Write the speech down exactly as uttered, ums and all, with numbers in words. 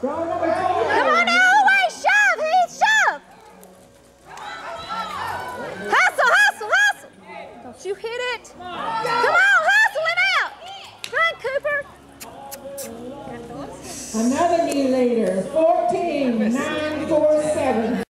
Draw number Come on now, away, shove, Heath, shove. Hustle, hustle, hustle. Don't you hit it. Come on, hustle him out. Run, Cooper. Another knee later, fourteen nine four seven.